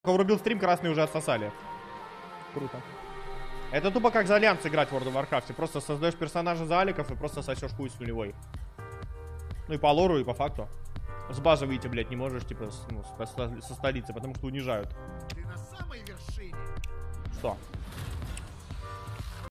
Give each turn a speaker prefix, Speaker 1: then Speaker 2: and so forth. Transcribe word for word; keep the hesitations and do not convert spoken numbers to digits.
Speaker 1: Врубил стрим, красные уже отсосали. Круто. Это тупо как за альянс играть в World of Warcraft. Просто создаешь персонажа за аликов и просто сосешь хуй с нулевой. Ну и по лору, и по факту. С базы выйти, блядь, не можешь, типа, с, ну, со, со столицы, потому что унижают.
Speaker 2: Ты на самой вершине.
Speaker 1: Что?